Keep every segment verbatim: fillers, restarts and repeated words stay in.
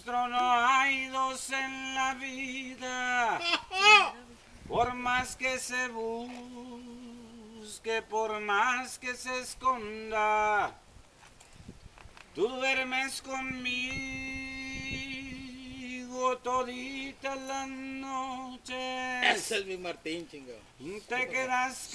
monstruo no hay dos en la vida. Por más que se busque, por más que se esconda, tú duermes conmigo toditas las noches. Ese es mi Martín, chingado. Te quedas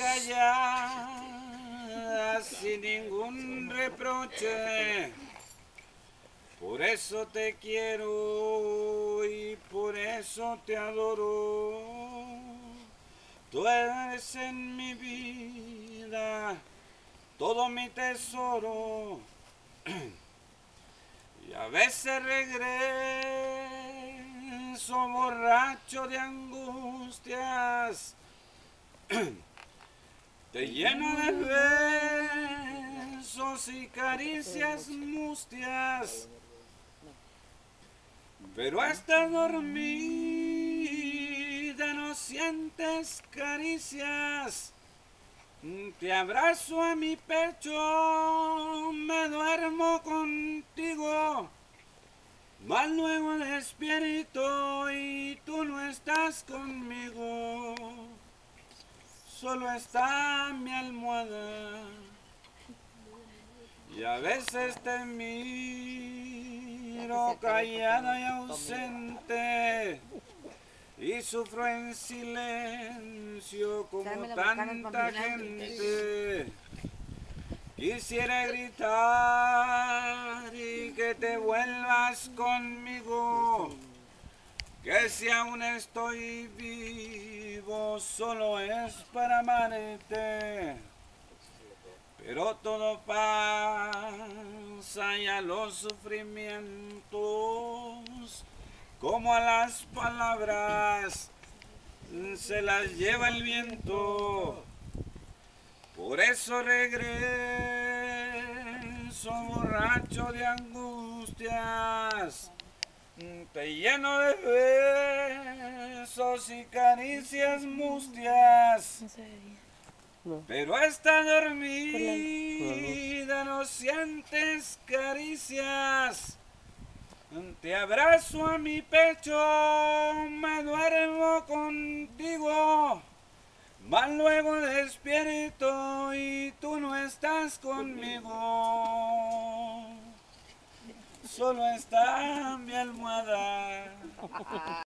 callada sin ningún reproche. Por eso te quiero y por eso te adoro. Tú eres en mi vida todo mi tesoro. Y a veces regreso borracho de angustias. Te lleno de besos y caricias mustias. Pero estás dormida, no sientes caricias. Te abrazo a mi pecho, me duermo contigo. Mas luego despierto y tú no estás conmigo. Solo está mi almohada. Y a veces te miro callada y ausente. Y sufro en silencio como tanta gente. Quisiera gritar y que te vuelvas conmigo. Que si aún estoy vivo solo es para amarte. Pero todo pasa y a los sufrimientos, como a las palabras, se las lleva el viento. Por eso regreso borracho de angustias. Te lleno de besos y caricias mustias. Pero está dormida, no sientes caricias. Te abrazo a mi pecho, me duermo contigo. Mas luego despierto y tú no estás conmigo. Solo está mi almohada.